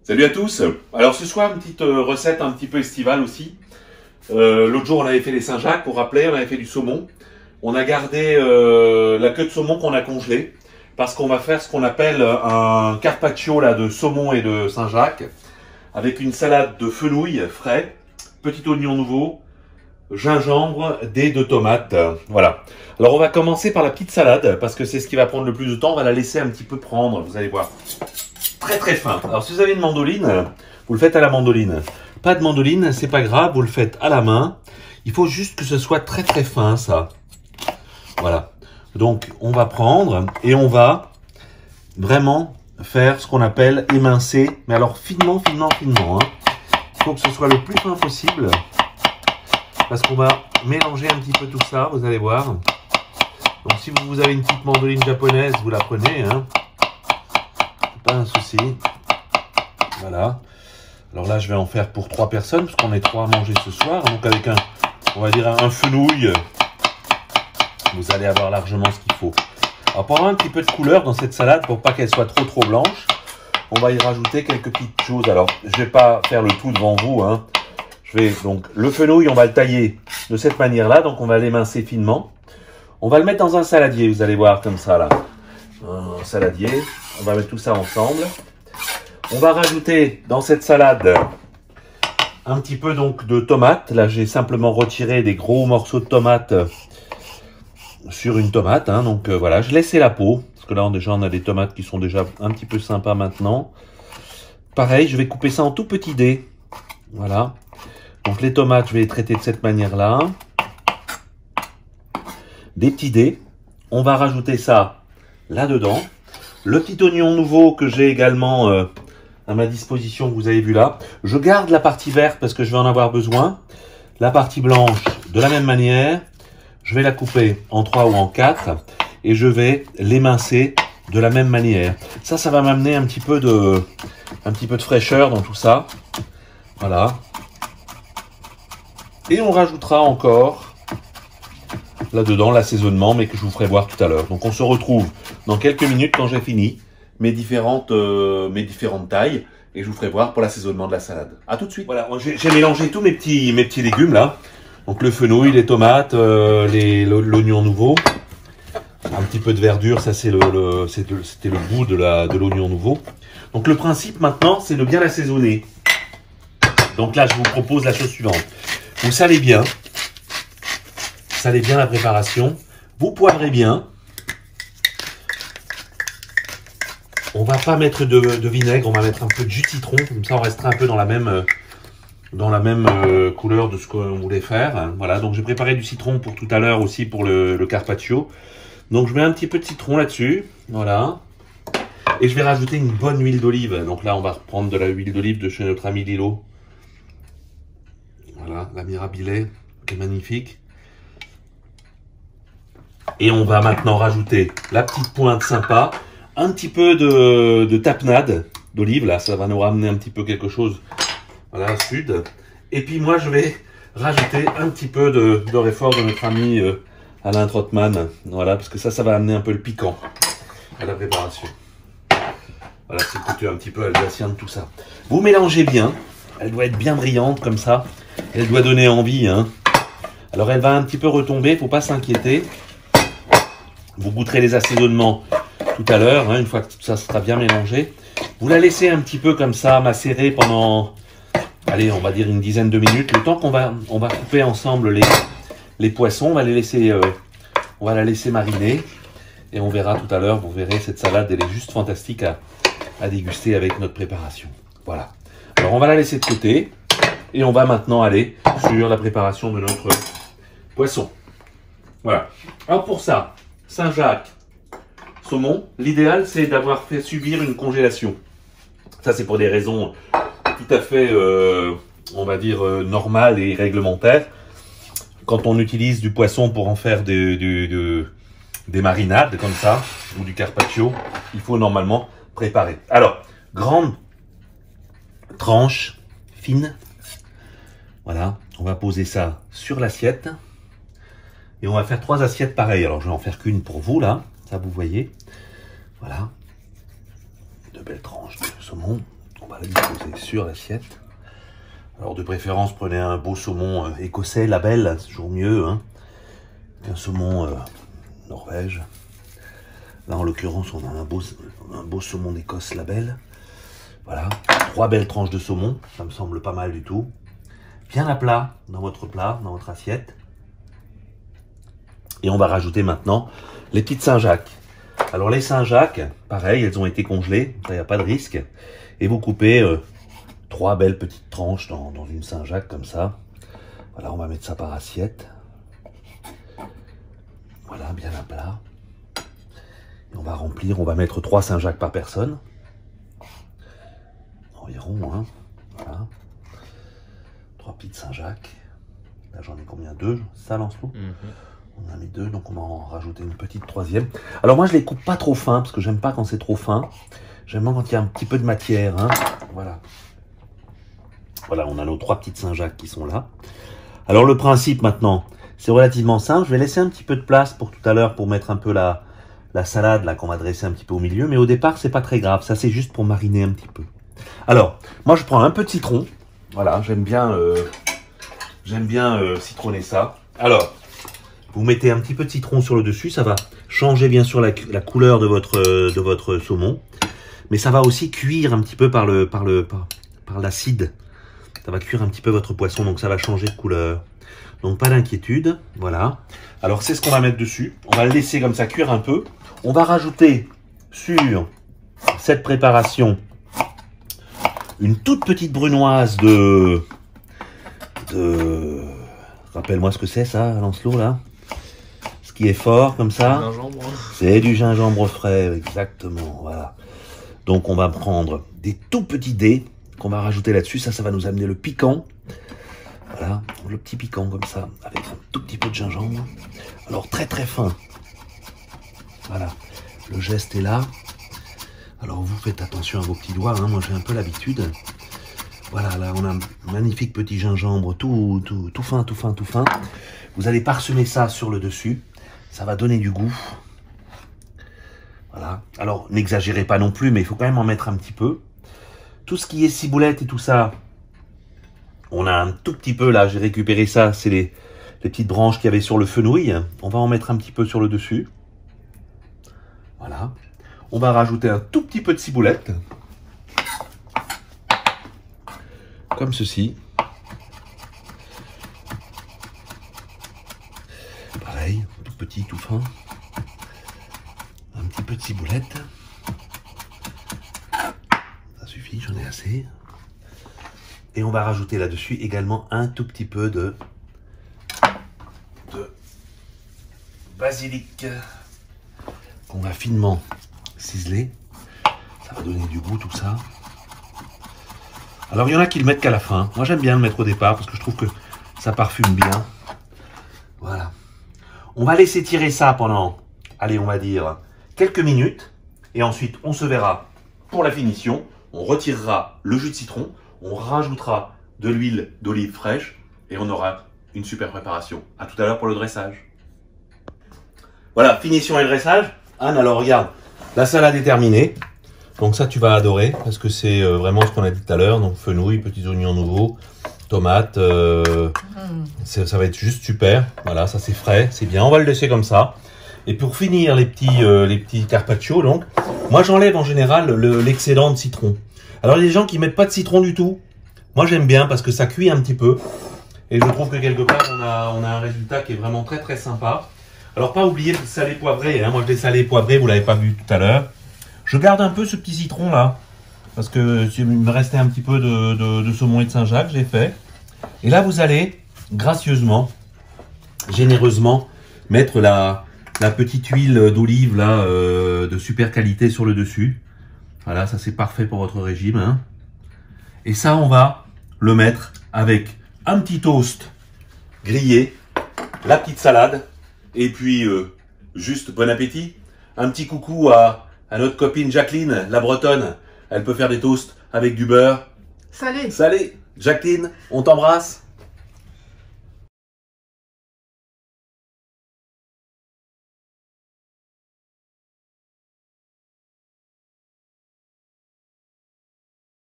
Salut à tous. Alors ce soir, une petite recette un petit peu estivale aussi. L'autre jour, on avait fait les Saint-Jacques, pour rappeler, on avait fait du saumon. On a gardé la queue de saumon qu'on a congelée, parce qu'on va faire ce qu'on appelle un carpaccio là, de saumon et de Saint-Jacques, avec une salade de fenouil frais, petit oignon nouveau, gingembre, dés de tomates. Voilà. Alors on va commencer par la petite salade, parce que c'est ce qui va prendre le plus de temps. On va la laisser un petit peu prendre, vous allez voir. Très très fin. Alors si vous avez une mandoline, vous le faites à la mandoline. Pas de mandoline, c'est pas grave, vous le faites à la main. Il faut juste que ce soit très très fin ça. Voilà. Donc on va prendre et on va vraiment faire ce qu'on appelle émincer. Mais alors finement, finement, finement. Il faut que ce soit le plus fin possible. Parce qu'on va mélanger un petit peu tout ça, vous allez voir. Donc si vous avez une petite mandoline japonaise, vous la prenez. Pas un souci. Voilà. Alors là, je vais en faire pour 3 personnes, parce qu'on est 3 à manger ce soir. Donc avec un, on va dire un fenouil, vous allez avoir largement ce qu'il faut. Alors pour avoir un petit peu de couleur dans cette salade, pour pas qu'elle soit trop blanche, on va y rajouter quelques petites choses. Alors, je vais pas faire le tout devant vous. Je vais donc le fenouil, on va le tailler de cette manière-là. Donc on va l'émincer finement. On va le mettre dans un saladier, vous allez voir comme ça là. Un saladier. On va mettre tout ça ensemble. On va rajouter dans cette salade un petit peu donc de tomates. Là, j'ai simplement retiré des gros morceaux de tomates sur une tomate. Donc voilà, je laissais la peau. Parce que là, déjà, on a des tomates qui sont déjà un petit peu sympas maintenant. Pareil, je vais couper ça en tout petits dés. Voilà. Donc les tomates, je vais les traiter de cette manière-là. Des petits dés. On va rajouter ça là-dedans. Le petit oignon nouveau que j'ai également à ma disposition, que vous avez vu là. Je garde la partie verte parce que je vais en avoir besoin. La partie blanche, de la même manière. Je vais la couper en 3 ou en 4. Et je vais l'émincer de la même manière. Ça va m'amener un petit peu de fraîcheur dans tout ça. Voilà. Et on rajoutera encore là-dedans l'assaisonnement, mais que je vous ferai voir tout à l'heure. Donc on se retrouve dans quelques minutes quand j'ai fini mes différentes tailles, et je vous ferai voir pour l'assaisonnement de la salade. A tout de suite. Voilà, j'ai mélangé tous mes petits légumes là. Donc le fenouil, les tomates, l'oignon nouveau, un petit peu de verdure, ça c'était le goût de l'oignon nouveau. Donc le principe maintenant, c'est de bien l'assaisonner. Donc là, je vous propose la chose suivante. Vous salez bien la préparation, vous poivrez bien. On va pas mettre de vinaigre, on va mettre un peu de jus de citron, comme ça on restera un peu dans la même couleur de ce qu'on voulait faire. Voilà, donc j'ai préparé du citron pour tout à l'heure aussi pour le carpaccio. Donc je mets un petit peu de citron là-dessus, voilà. Et je vais rajouter une bonne huile d'olive. Donc là on va reprendre de la huile d'olive de chez notre ami Lilo. Voilà, la Mirabile, qui est magnifique. Et on va maintenant rajouter la petite pointe sympa, un petit peu de tapenade d'olive, là, ça va nous ramener un petit peu quelque chose, voilà, sud. Et puis moi, je vais rajouter un petit peu de réfort de notre ami Alain Trottmann, voilà, parce que ça va amener un peu le piquant à la préparation. Voilà, c'est le côté un petit peu alsacien de tout ça. Vous mélangez bien, elle doit être bien brillante comme ça, elle doit donner envie. Alors elle va un petit peu retomber, il ne faut pas s'inquiéter. Vous goûterez les assaisonnements tout à l'heure, une fois que tout ça sera bien mélangé. Vous la laissez un petit peu comme ça, macérer pendant, allez, on va dire une dizaine de minutes. Le temps qu'on va couper ensemble les poissons, on va la laisser mariner. Et on verra tout à l'heure, vous verrez, cette salade, elle est juste fantastique à déguster avec notre préparation. Voilà. Alors on va la laisser de côté. Et on va maintenant aller sur la préparation de notre poisson. Voilà. Alors pour ça, Saint-Jacques, saumon, l'idéal c'est d'avoir fait subir une congélation. Ça c'est pour des raisons tout à fait, on va dire, normales et réglementaires. Quand on utilise du poisson pour en faire des marinades comme ça, ou du carpaccio, il faut normalement préparer. Alors, grande tranche, fine. Voilà, on va poser ça sur l'assiette. Et on va faire 3 assiettes pareilles. Alors je vais en faire qu'une pour vous là, ça vous voyez. Voilà. De belles tranches de saumon. On va la disposer sur l'assiette. Alors de préférence, prenez un beau saumon écossais, label, c'est toujours mieux, hein, qu'un saumon Norvège. Là en l'occurrence, on a un beau saumon d'Écosse label. Voilà, 3 belles tranches de saumon, ça me semble pas mal du tout. Bien à plat, dans votre assiette. Et on va rajouter maintenant les petites Saint-Jacques. Alors les Saint-Jacques, pareil, elles ont été congelées, il n'y a pas de risque. Et vous coupez 3 belles petites tranches dans une Saint-Jacques comme ça. Voilà, on va mettre ça par assiette. Voilà, bien à plat. Et on va remplir, on va mettre 3 Saint-Jacques par personne. Environ, hein. Voilà. 3 petites Saint-Jacques. Là j'en ai combien? 2, ça Lancelot? On en a mis 2, donc on va en rajouter une petite troisième. Alors moi je les coupe pas trop fin, parce que j'aime pas quand c'est trop fin. J'aime bien quand il y a un petit peu de matière, hein. Voilà. Voilà, on a nos 3 petites Saint-Jacques qui sont là. Alors le principe maintenant, c'est relativement simple. Je vais laisser un petit peu de place pour tout à l'heure, pour mettre un peu la salade là qu'on va dresser un petit peu au milieu. Mais au départ, c'est pas très grave. Ça, c'est juste pour mariner un petit peu. Alors, moi je prends un peu de citron. Voilà, j'aime bien citronner ça. Alors, vous mettez un petit peu de citron sur le dessus, ça va changer bien sûr la couleur de votre saumon, mais ça va aussi cuire un petit peu par l'acide. Ça va cuire un petit peu votre poisson, donc ça va changer de couleur. Donc pas d'inquiétude, voilà. Alors c'est ce qu'on va mettre dessus. On va le laisser comme ça cuire un peu. On va rajouter sur cette préparation une toute petite brunoise rappelle-moi ce que c'est ça, Lancelot, là? Ce qui est fort, comme ça. Gingembre. C'est du gingembre frais, exactement, voilà. Donc on va prendre des tout petits dés qu'on va rajouter là-dessus. Ça va nous amener le piquant. Voilà, le petit piquant comme ça, avec un tout petit peu de gingembre. Alors très très fin. Voilà, le geste est là. Alors vous faites attention à vos petits doigts, hein. Moi j'ai un peu l'habitude. Voilà, là on a un magnifique petit gingembre tout fin. Vous allez parsemer ça sur le dessus. Ça va donner du goût. Voilà. Alors n'exagérez pas non plus, mais il faut quand même en mettre un petit peu. Tout ce qui est ciboulette et tout ça, on a un tout petit peu là. J'ai récupéré ça. C'est les petites branches qu'il y avait sur le fenouil. On va en mettre un petit peu sur le dessus. Voilà. On va rajouter un tout petit peu de ciboulette. Comme ceci. Pareil, tout petit, tout fin. Un petit peu de ciboulette. Ça suffit, j'en ai assez. Et on va rajouter là-dessus également un tout petit peu de basilic qu'on va finement ciseler. Ça va donner du goût tout ça. Alors il y en a qui le mettent qu'à la fin. Moi j'aime bien le mettre au départ parce que je trouve que ça parfume bien. Voilà. On va laisser tirer ça pendant, allez on va dire, quelques minutes. Et ensuite on se verra pour la finition. On retirera le jus de citron. On rajoutera de l'huile d'olive fraîche. Et on aura une super préparation. À tout à l'heure pour le dressage. Voilà, finition et dressage. Anne, alors regarde, la salade est terminée. Donc ça, tu vas adorer parce que c'est vraiment ce qu'on a dit tout à l'heure. Donc fenouil, petits oignons nouveaux, tomates. Ça va être juste super. Voilà, ça c'est frais, c'est bien. On va le laisser comme ça. Et pour finir les petits carpaccio, donc, moi j'enlève en général l'excédent de citron. Alors il y a des gens qui mettent pas de citron du tout. Moi j'aime bien parce que ça cuit un petit peu. Et je trouve que quelque part on a un résultat qui est vraiment très très sympa. Alors pas oublier de saler poivré. Hein. Moi je l'ai salé poivré, vous l'avez pas vu tout à l'heure. Je garde un peu ce petit citron là, parce que il me restait un petit peu de saumon et de Saint-Jacques, j'ai fait. Et là vous allez gracieusement, généreusement, mettre la petite huile d'olive là, de super qualité sur le dessus. Voilà, ça c'est parfait pour votre régime. Hein. Et ça on va le mettre avec un petit toast grillé, la petite salade, et puis juste bon appétit. Un petit coucou à notre copine Jacqueline, la bretonne. Elle peut faire des toasts avec du beurre. Salé. Salé. Jacqueline, on t'embrasse.